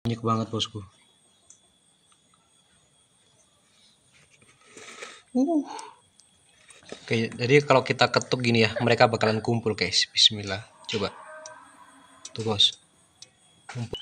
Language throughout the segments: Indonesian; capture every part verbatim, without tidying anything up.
Banyak banget bosku. Uh. Oke, jadi kalau kita ketuk gini ya, mereka bakalan kumpul guys. Bismillah. Coba. Tuh bos. Kumpul.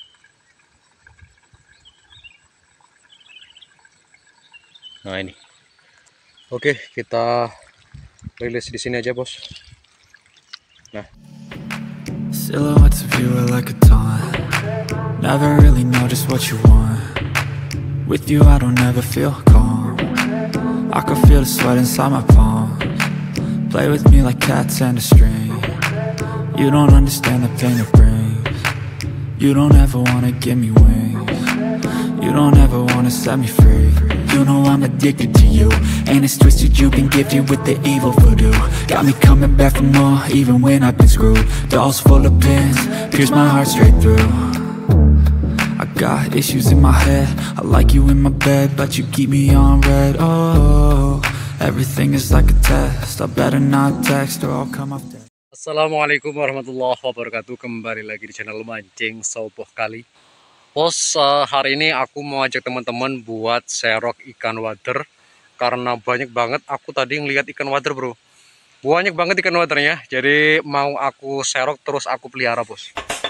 Nah ini. Oke, kita rilis di sini aja bos. Nah. Silhouettes of you are like a taunt. Never really know just what you want. With you I don't ever feel calm. I can feel the sweat inside my palms. Play with me like cats and a string. You don't understand the pain it brings. You don't ever wanna give me wings. You don't ever wanna set me free. You know I'm addicted to you, and it's twisted, you've been gifted with the evil voodoo. Got me coming back for more, even when I've been screwed. Dolls full of pins, pierce my heart straight through. I got issues in my head, I like you in my bed, but you keep me on red. Oh, everything is like a test, I better not text or I'll come off dead. Assalamualaikum warahmatullahi wabarakatuh. Kembali lagi di channel Mancing Sopoh Kali. Bos, uh, hari ini aku mau ajak teman-teman buat serok ikan wader. Karena banyak banget aku tadi ngeliat ikan wader bro. Banyak banget ikan wadernya. Jadi mau aku serok terus aku pelihara bos.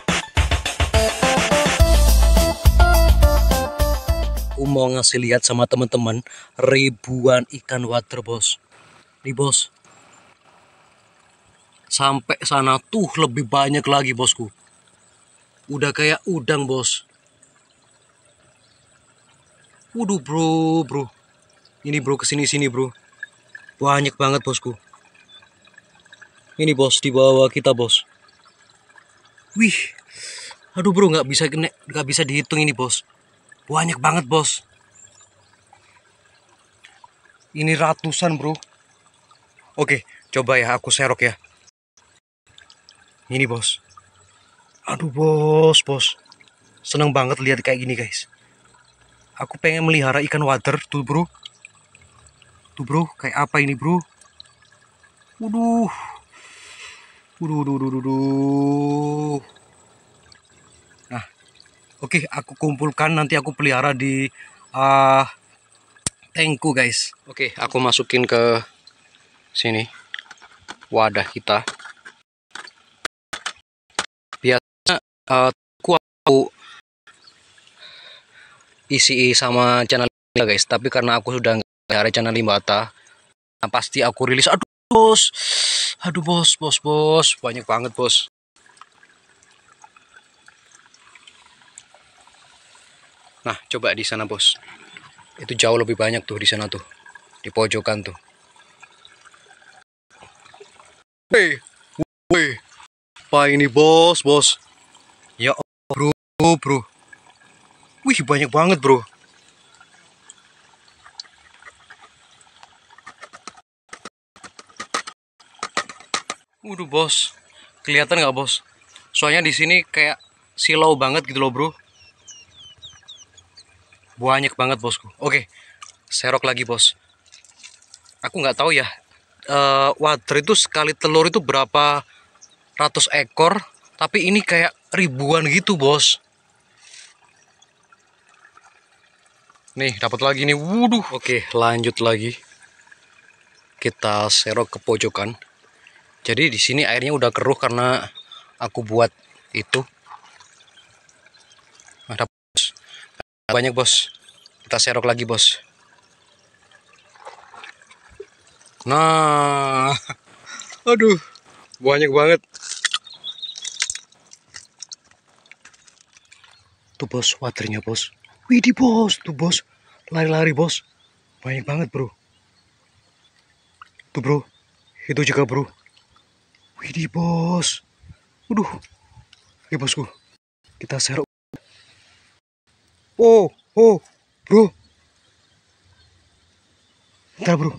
Aku mau ngasih lihat sama teman-teman ribuan ikan wader bos. Nih bos. Sampai sana tuh lebih banyak lagi bosku. Udah kayak udang bos. Waduh bro, bro. Ini bro, kesini-sini bro. Banyak banget bosku. Ini bos, di bawah kita bos. Wih. Aduh bro, nggak bisa nggak bisa dihitung ini bos. Banyak banget bos. Ini ratusan bro. Oke, coba ya aku serok ya. Ini bos. Aduh bos, bos. Seneng banget lihat kayak gini guys. Aku pengen melihara ikan wader tuh bro. Tuh bro, kayak apa ini bro? Waduh. Waduh, waduh, waduh, waduh. Nah, oke, aku kumpulkan nanti aku pelihara di uh, tankku guys. Oke, aku masukin ke sini wadah kita. Biasanya uh, aku isi sama channel ya guys, tapi karena aku sudah nggak ada channel Limbata, nah pasti aku rilis. Aduh bos, aduh bos, bos, bos, banyak banget bos. Nah coba di sana bos, itu jauh lebih banyak tuh di sana tuh, di pojokan tuh. Hei, woi, apa ini bos, bos? Ya bro, bro, wih banyak banget bro. Waduh bos, kelihatan nggak bos? Soalnya di sini kayak silau banget gitu loh bro. Banyak banget bosku. Oke, serok lagi bos. Aku nggak tahu ya, uh, wader itu sekali telur itu berapa ratus ekor, tapi ini kayak ribuan gitu bos. Nih dapat lagi nih, wuduh. Oke, lanjut lagi. Kita serok ke pojokan. Jadi di sini airnya udah keruh karena aku buat itu. Nah, dapat bos. Banyak bos. Kita serok lagi bos. Nah, aduh, banyak banget. Tuh bos, waternya bos. Widih bos, tuh bos, lari-lari bos. Banyak banget bro. Tuh bro, itu juga bro. Widih bos. Waduh. Oke bosku, kita serok. Oh, oh, bro. Bentar bro.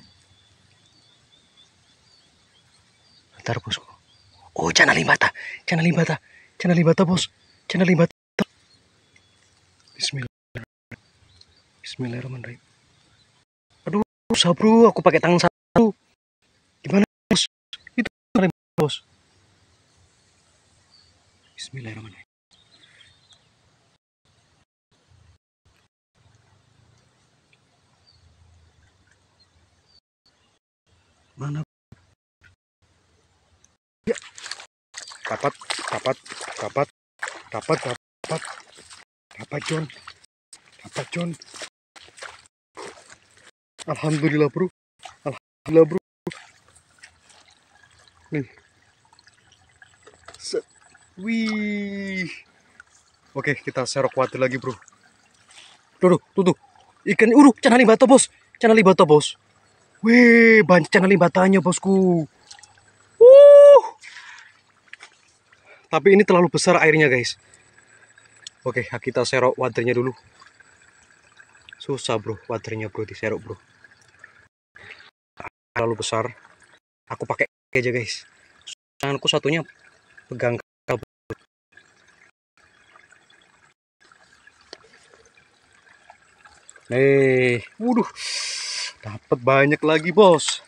Bentar bosku. Oh, channel Limbata, channel Limbata, channel Limbata bos, channel Limbata. Bismillah. Bismillahirrahmanirrahim. Aduh, susah bro, aku pakai tangan satu. Gimana bos? Itu bos. Bismillahirrahmanirrahim. Mana? Ya. Dapat, dapat, dapat, dapat, dapat, dapat John, dapat John. Alhamdulillah bro, alhamdulillah bro. Nih, set, wih. Oke, kita serok water lagi bro. Tuh, tuh, tuh, tuh. Ikan, uruh, cana limbata bos, cana limbata bos. Wih, banyak cana limbatanya bosku. Uh. Tapi ini terlalu besar airnya guys. Oke, kita serok waternya dulu. Susah bro, waternya bro, diserok bro. Terlalu besar. Aku pakai aja guys. Tanganku satunya pegang kabel. Nih, waduh, dapat banyak lagi bos.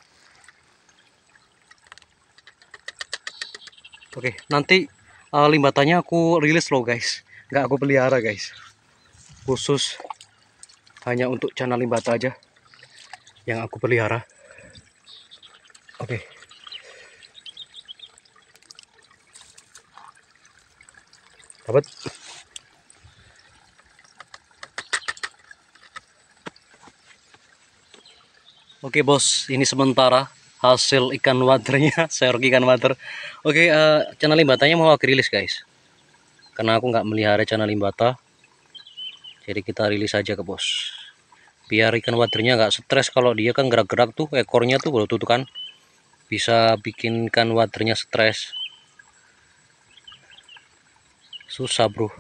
Oke, nanti uh, limbatannya aku rilis loh guys. Nggak aku pelihara guys. Khusus hanya untuk channel limbata aja yang aku pelihara. Oke. Dapat. Oke bos, ini sementara hasil ikan waternya, serok ikan water. Oke, uh, channel limbatanya mau aku rilis guys. Karena aku nggak melihara channel limbata, jadi kita rilis aja ke bos. Biar ikan waternya nggak stres. Kalau dia kan gerak-gerak tuh ekornya tuh, tuh, tuh kan, bisa bikin ikan waternya stres. Susah bro.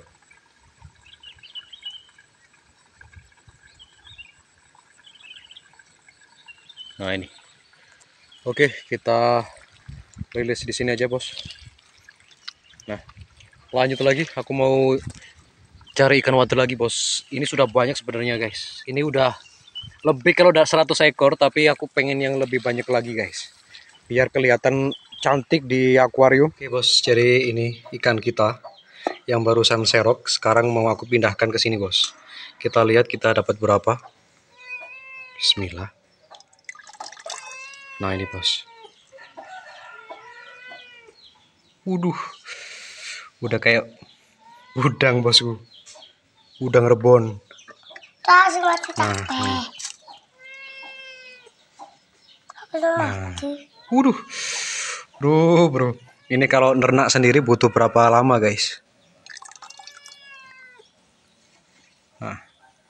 Nah ini. Oke, kita rilis di sini aja bos. Nah, lanjut lagi. Aku mau cari ikan water lagi bos. Ini sudah banyak sebenarnya guys. Ini udah lebih, kalau udah seratus ekor, tapi aku pengen yang lebih banyak lagi guys. Biar kelihatan cantik di akuarium. Oke bos, jadi ini ikan kita yang barusan serok. Sekarang mau aku pindahkan ke sini bos. Kita lihat kita dapat berapa. Bismillah. Nah ini bos. Waduh, udah kayak udang bosku, udang rebon. Nah, nih. Nah, waduh, bro, bro. Ini kalau nernak sendiri butuh berapa lama guys? Nah,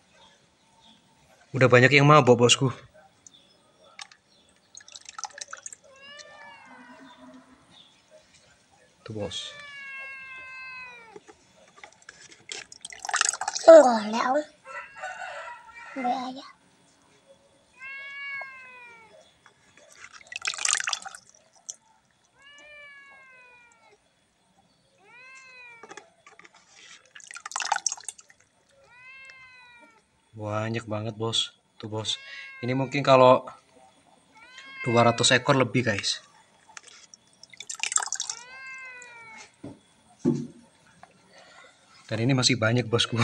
udah banyak yang mabok bosku. Tuh bos. Enggak leo. Ambil aja. Banyak banget bos. Tuh bos. Ini mungkin kalau dua ratus ekor lebih guys. Dan ini masih banyak bosku.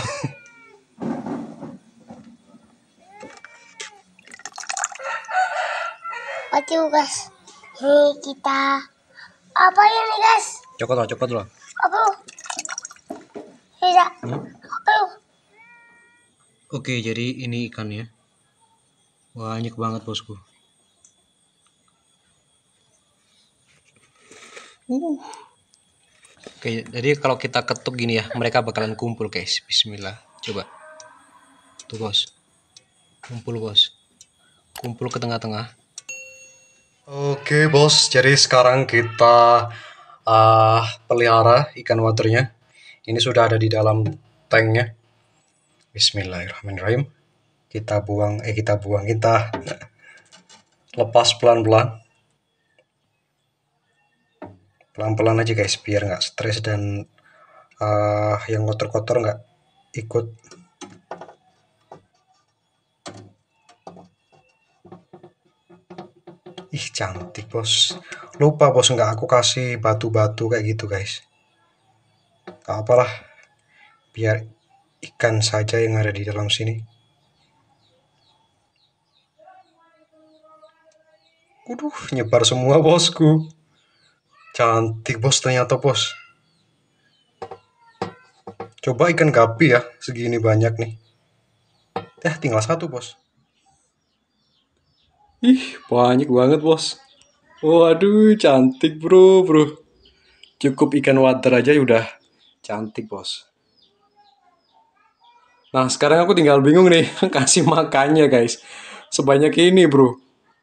Oke guys, ini kita apa ini guys? Cokot lah, cokot lah. Apa? Tidak. Hmm? Apa? Oke, jadi ini ikannya. Banyak banget bosku. Uh. Oke, jadi kalau kita ketuk gini ya, mereka bakalan kumpul guys. Bismillah. Coba. Tuh bos. Kumpul bos. Kumpul ke tengah-tengah. Oke bos, jadi sekarang kita uh, pelihara ikan waternya. Ini sudah ada di dalam tanknya. Bismillahirrahmanirrahim. Kita buang, eh kita buang, kita lepas pelan-pelan. Pelan-pelan aja guys, biar nggak stres dan uh, yang kotor-kotor nggak ikut. Ih cantik bos. Lupa bos, nggak aku kasih batu-batu kayak gitu guys. Gak apalah, biar ikan saja yang ada di dalam sini. Waduh, nyebar semua bosku. Cantik bos ternyata bos. Coba ikan gapi ya, segini banyak nih. Eh, tinggal satu bos. Ih, banyak banget bos. Waduh, cantik bro, bro. Cukup ikan water aja udah cantik bos. Nah, sekarang aku tinggal bingung nih, kasih makannya guys. Sebanyak ini bro.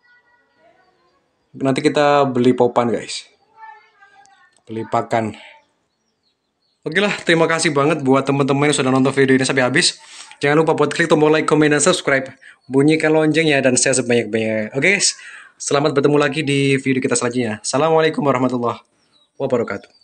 Nanti kita beli popan guys. Beli pakan. Oke lah, terima kasih banget buat teman-teman yang sudah nonton video ini sampai habis. Jangan lupa buat klik tombol like, comment, dan subscribe. Bunyikan loncengnya dan share sebanyak-banyaknya. Oke guys, selamat bertemu lagi di video kita selanjutnya. Assalamualaikum warahmatullahi wabarakatuh.